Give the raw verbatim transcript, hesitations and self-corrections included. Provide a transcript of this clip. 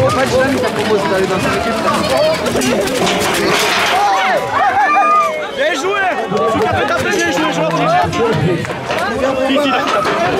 pas de jeune qui a proposé d'aller dans cette équipe. Bien joué! Celui qui a fait taper, bien joué, gentil! Qui qui l'a fait taper?